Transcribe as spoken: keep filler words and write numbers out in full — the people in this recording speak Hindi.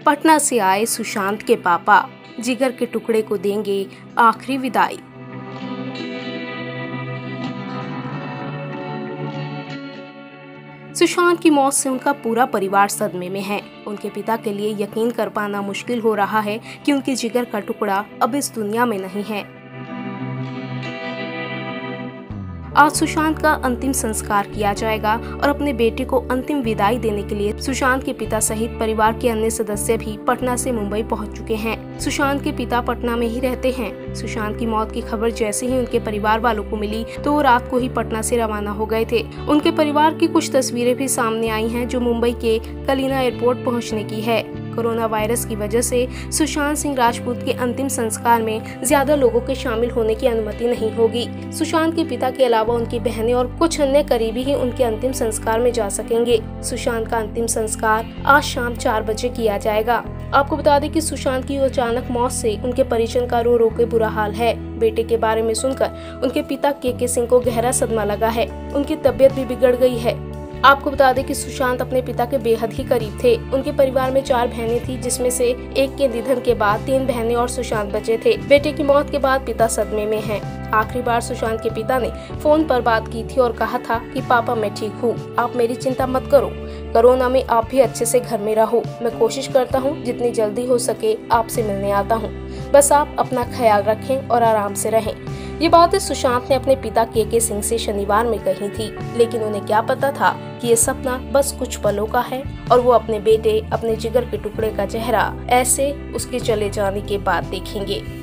पटना से आए सुशांत के पापा जिगर के टुकड़े को देंगे आखिरी विदाई। सुशांत की मौत से उनका पूरा परिवार सदमे में है। उनके पिता के लिए यकीन कर पाना मुश्किल हो रहा है कि उनके जिगर का टुकड़ा अब इस दुनिया में नहीं है। आज सुशांत का अंतिम संस्कार किया जाएगा और अपने बेटे को अंतिम विदाई देने के लिए सुशांत के पिता सहित परिवार के अन्य सदस्य भी पटना से मुंबई पहुंच चुके हैं। सुशांत के पिता पटना में ही रहते हैं। सुशांत की मौत की खबर जैसे ही उनके परिवार वालों को मिली तो वो रात को ही पटना से रवाना हो गए थे। उनके परिवार की कुछ तस्वीरें भी सामने आई हैं जो मुंबई के कलीना एयरपोर्ट पहुँचने की है। कोरोना वायरस की वजह से सुशांत सिंह राजपूत के अंतिम संस्कार में ज्यादा लोगों के शामिल होने की अनुमति नहीं होगी। सुशांत के पिता के अलावा उनकी बहनें और कुछ अन्य करीबी ही उनके अंतिम संस्कार में जा सकेंगे। सुशांत का अंतिम संस्कार आज शाम चार बजे किया जाएगा। आपको बता दें कि सुशांत की अचानक मौत से उनके परिजन का रो रो के बुरा हाल है। बेटे के बारे में सुनकर उनके पिता के के सिंह को गहरा सदमा लगा है। उनकी तबीयत भी बिगड़ गई है। आपको बता दें कि सुशांत अपने पिता के बेहद ही करीब थे। उनके परिवार में चार बहनें थी, जिसमें से एक के निधन के बाद तीन बहनें और सुशांत बचे थे। बेटे की मौत के बाद पिता सदमे में हैं। आखिरी बार सुशांत के पिता ने फोन पर बात की थी और कहा था कि पापा मैं ठीक हूँ, आप मेरी चिंता मत करो। कोरोना में आप भी अच्छे से घर में रहो। मैं कोशिश करता हूँ जितनी जल्दी हो सके आपसे मिलने आता हूँ। बस आप अपना ख्याल रखें और आराम से रहें। ये बातें सुशांत ने अपने पिता के के सिंह से शनिवार में कही थी, लेकिन उन्हें क्या पता था कि ये सपना बस कुछ पलों का है और वो अपने बेटे, अपने जिगर के टुकड़े का चेहरा ऐसे उसके चले जाने के बाद देखेंगे।